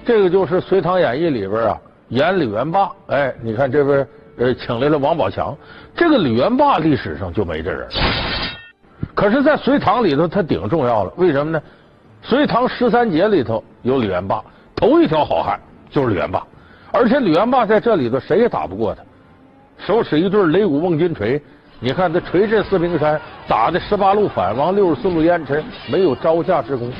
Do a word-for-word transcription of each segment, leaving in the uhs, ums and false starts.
这个就是《隋唐演义》里边啊演李元霸。哎，你看这边呃请来了王宝强，这个李元霸历史上就没这人，可是，在隋唐里头他顶重要了。为什么呢？隋唐十三杰里头有李元霸，头一条好汉就是李元霸，而且李元霸在这里头谁也打不过他，手使一对擂鼓瓮金锤。你看他锤震四平山，打的十八路反王，六十四路烟尘，没有招架之功。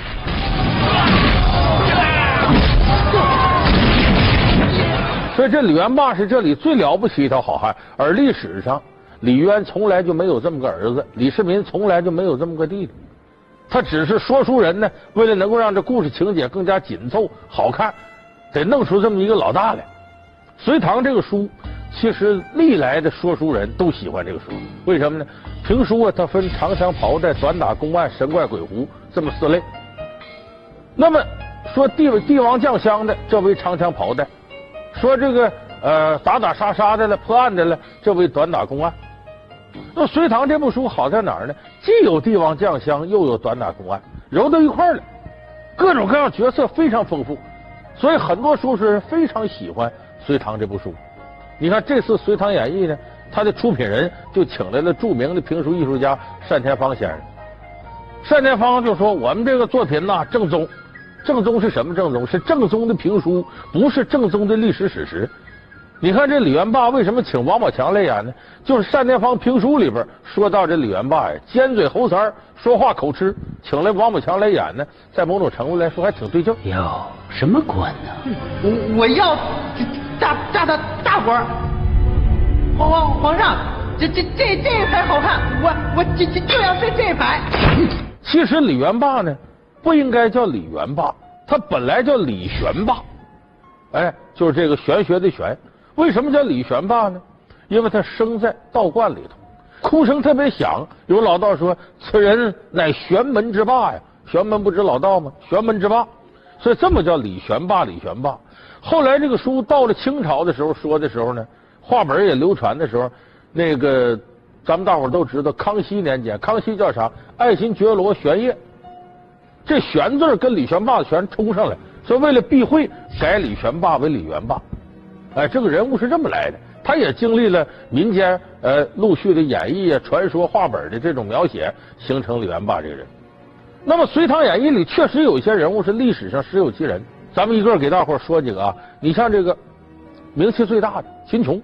所以这李元霸是这里最了不起一条好汉。而历史上李渊从来就没有这么个儿子，李世民从来就没有这么个弟弟。他只是说书人呢，为了能够让这故事情节更加紧凑好看，得弄出这么一个老大来。隋唐这个书其实历来的说书人都喜欢这个书，为什么呢？评书啊，它分长枪袍带、短打公案、神怪鬼狐这么四类。那么说帝帝王将相的，这为长枪袍带；说这个呃打打杀杀的了、破案的了，这为短打公案。那隋唐这部书好在哪儿呢？既有帝王将相，又有短打公案，揉到一块儿了，各种各样角色非常丰富，所以很多书书人非常喜欢隋唐这部书。你看这次《隋唐演义》呢，他的出品人就请来了著名的评书艺术家单田芳先生。单田芳就说：“我们这个作品呐，正宗。正宗是什么正宗？是正宗的评书，不是正宗的历史史实。”你看这李元霸为什么请王宝强来演呢？就是单田芳评书里边说到这李元霸呀，尖嘴猴腮，说话口吃，请来王宝强来演呢，在某种程度来说还挺对劲。 哟，什么官呢？ 我我要大大大大官儿。皇皇皇上，这这这这一排好看，我我就就就要这这一排。 其实李元霸呢，不应该叫李元霸，他本来叫李玄霸。哎，就是这个玄学的玄。为什么叫李玄霸呢？因为他生在道观里头，哭声特别响。有老道说：“此人乃玄门之霸呀！”玄门不知老道吗？玄门之霸，所以这么叫李玄霸。李玄霸。后来这个书到了清朝的时候说的时候呢，话本也流传的时候，那个咱们大伙都知道，康熙年间，康熙叫啥？爱新觉罗玄烨。这玄字跟李玄霸的玄冲上来，所以为了避讳，改李玄霸为李元霸。哎，这个人物是这么来的，他也经历了民间呃陆续的演绎啊、传说、话本的这种描写，形成李元霸这个人。那么《隋唐演义》里确实有一些人物是历史上实有其人，咱们一个给大伙说几个啊。你像这个名气最大的秦琼，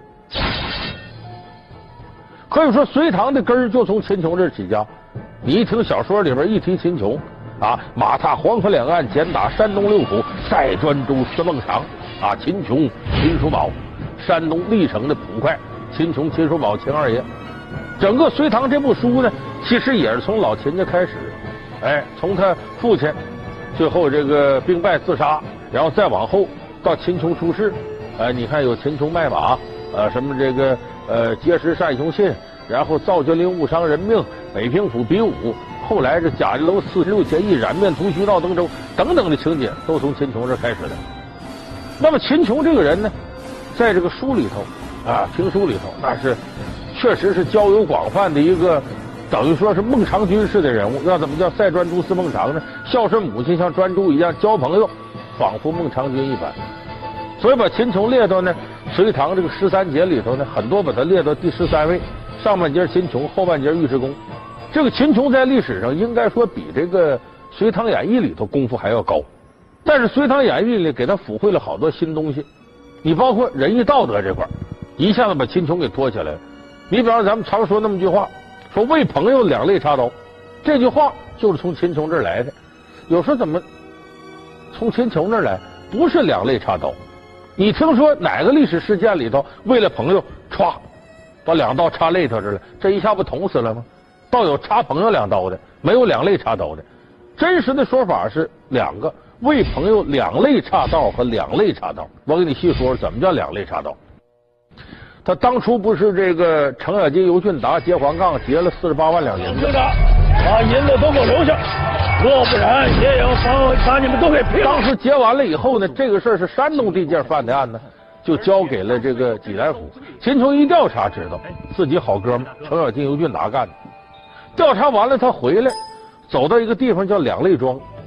可以说隋唐的根儿就从秦琼这儿起家。你一听小说里边一提秦琼啊，马踏黄河两岸，简打山东六府，赛专诸司孟尝。啊，秦琼、秦叔宝，山东历城的捕快，秦琼、秦叔宝、秦二爷。整个隋唐这部书呢，其实也是从老秦家开始，哎，从他父亲，最后这个兵败自杀，然后再往后到秦琼出世，哎，你看有秦琼卖马，呃，什么这个呃结识单雄信，然后赵君林误伤人命，北平府比武，后来这贾家楼四十六结义，染面屠须到登州等等的情节，都从秦琼这开始的。那么秦琼这个人呢，在这个书里头啊，评书里头，那是确实是交友广泛的一个，等于说是孟尝君式的人物。要怎么叫赛专诸司孟尝呢？孝顺母亲像专诸一样交朋友，仿佛孟尝君一般。所以把秦琼列到呢隋唐这个十三杰里头呢，很多把他列到第十三位，上半截秦琼，后半截尉迟恭。这个秦琼在历史上应该说比这个《隋唐演义》里头功夫还要高。但是《隋唐演义》里给他抚会了好多新东西，你包括仁义道德这块，一下子把秦琼给拖起来了。你比方咱们常说那么句话，说为朋友两肋插刀，这句话就是从秦琼这儿来的。有时候怎么从秦琼那儿来？不是两肋插刀。你听说哪个历史事件里头为了朋友歘把两刀插肋头这了，这一下不捅死了吗？倒有插朋友两刀的，没有两肋插刀的。真实的说法是两个，为朋友两肋插刀和两肋插刀。我给你细说说怎么叫两肋插刀。他当初不是这个程咬金、尤俊达结黄杠，结了四十八万两银子， 把银子都给我留下，若不然也要把把你们都给劈了。 当时结完了以后呢，这个事儿是山东地界犯的案呢，就交给了这个济南府。秦琼一调查知道自己好哥们程咬金、尤俊达干的。调查完了，他回来走到一个地方叫两肋庄。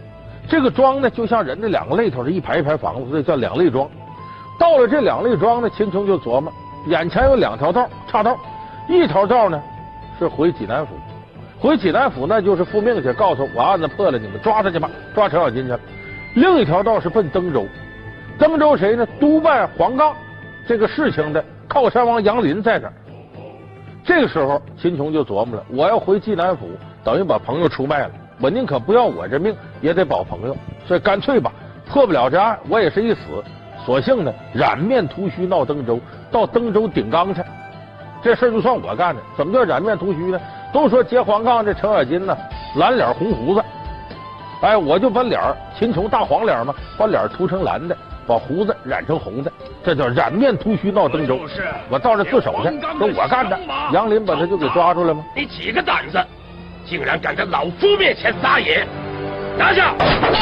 这个庄呢，就像人的两个肋头是一排一排房子，所以叫两肋庄。到了这两肋庄呢，秦琼就琢磨，眼前有两条道岔道，一条道呢是回济南府，回济南府那就是复命去，告诉我案子破了，你们抓他去吧，抓程咬金去了。另一条道是奔登州，登州谁呢？督办黄杠这个事情的靠山王杨林在这儿。这个时候，秦琼就琢磨了，我要回济南府，等于把朋友出卖了，我宁可不要我这命，也得保朋友，所以干脆吧，破不了这案，我也是一死，索性呢染面涂须闹登州，到登州顶缸去。这事儿就算我干的。怎么叫染面涂须呢？都说结黄杠这程咬金呢，蓝脸红胡子，哎，我就把脸儿秦琼大黄脸嘛，把脸涂成蓝的，把胡子染成红的，这叫染面涂须闹登州。我到这自首去，说我干的。杨林把他就给抓住了吗？ 你几个胆子，竟然敢在老夫面前撒野！拿下！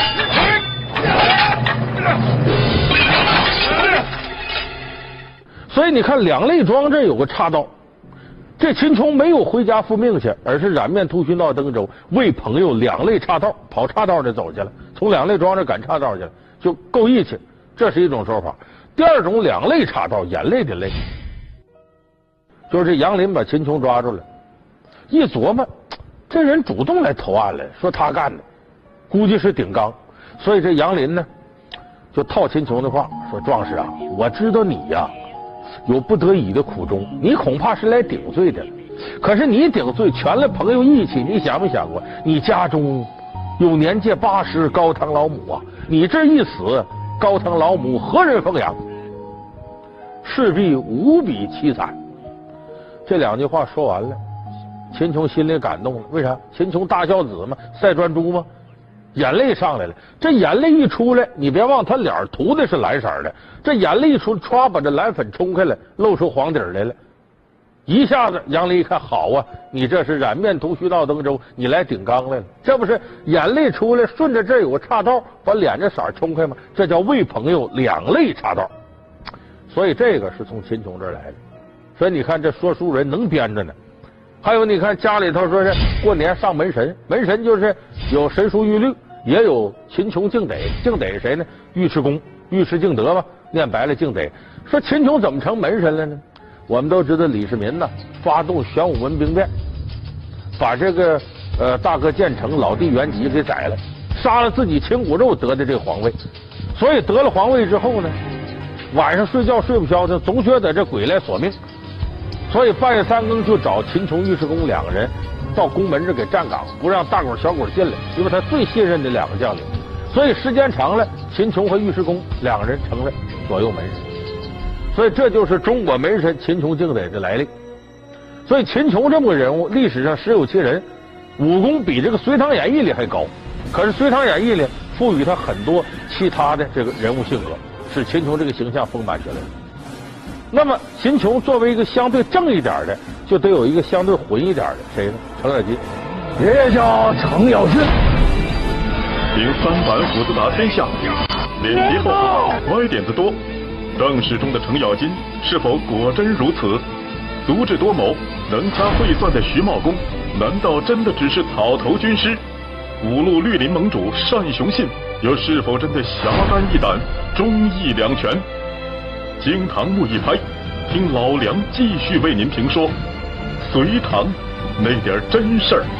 所以你看，两肋庄这有个岔道，这秦琼没有回家复命去，而是染面涂须闹登州，为朋友两肋岔道，跑岔道的走去了，从两肋庄这赶岔道去了，就够义气。这是一种说法。第二种两肋岔道，眼泪的泪，就是这杨林把秦琼抓住了，一琢磨，这人主动来投案来，说他干的，估计是顶缸，所以这杨林呢，就套秦琼的话说：“壮士啊，我知道你呀、啊、有不得已的苦衷，你恐怕是来顶罪的。可是你顶罪全了朋友义气，你想没想过，你家中有年届八十高堂老母啊，你这一死，高堂老母何人奉养？势必无比凄惨。”这两句话说完了，秦琼心里感动了。为啥？秦琼大孝子嘛，赛专诸嘛，眼泪上来了。这眼泪一出来，你别忘他脸涂的是蓝色的，这眼泪一出，歘把这蓝粉冲开了，露出黄底来了。一下子杨林一看，好啊，你这是染面涂须闹登州，你来顶缸来了。这不是眼泪出来，顺着这儿有个岔道，把脸这色冲开吗？这叫为朋友两肋岔道。所以这个是从秦琼这儿来的。所以你看这说书人能编着呢。还有你看家里头说是过年上门神，门神就是有神书玉律，也有秦琼敬得，敬得谁呢？尉迟恭，尉迟敬德嘛，念白了敬得。说秦琼怎么成门神了呢？我们都知道李世民呢发动玄武门兵变，把这个呃大哥建成老弟元吉给宰了，杀了自己亲骨肉得的这个皇位，所以得了皇位之后呢，晚上睡觉睡不消的，总觉得这鬼来索命。所以半夜三更就找秦琼、尉迟恭两个人到宫门这给站岗，不让大鬼小鬼进来，因为他最信任的两个将领。所以时间长了，秦琼和尉迟恭两个人成了左右门神。所以这就是中国门神秦琼敬得的来历。所以秦琼这么个人物，历史上实有其人，武功比这个《隋唐演义》里还高。可是《隋唐演义》里赋予他很多其他的这个人物性格，使秦琼这个形象丰满起来。那么秦琼作为一个相对正一点的，就得有一个相对混一点的，谁呢？程咬金。 爷爷叫程咬金，凭三板斧子打天下，脸皮厚，歪点子多。正史中的程咬金是否果真如此？足智多谋、能掐会算的徐茂公，难道真的只是草头军师？五路绿林盟主单雄信，又是否真的侠肝义胆、忠义两全？惊堂木一拍，听老梁继续为您评说隋唐那点真事儿。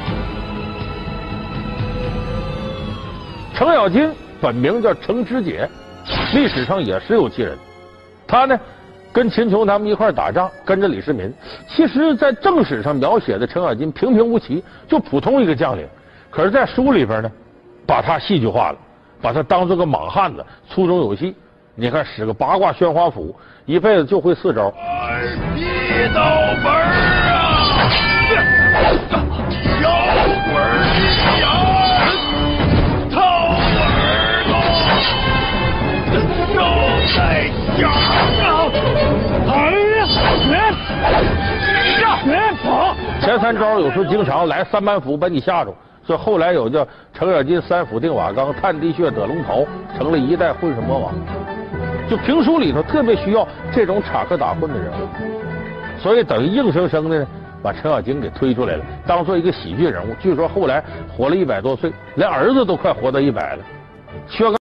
程咬金本名叫程知节，历史上也实有其人。他呢跟秦琼他们一块打仗，跟着李世民。其实在正史上描写的程咬金平平无奇，就普通一个将领。可是在书里边呢把他戏剧化了，把他当做个莽汉子，粗中有细。你看使个八卦宣花斧，一辈子就会四招。 二劈刀门啊，摇滚响，掏耳朵，手在脚上，哎呀，别别跑！ 前三招有时候经常来三板斧把你吓住，所以后来有叫程咬金三斧定瓦岗，探地穴得龙袍，成了一代混世魔王。就评书里头特别需要这种插科打诨的人物，所以等于硬生生的呢把程咬金给推出来了，当做一个喜剧人物。据说后来活了一百多岁，连儿子都快活到一百了。 薛刚。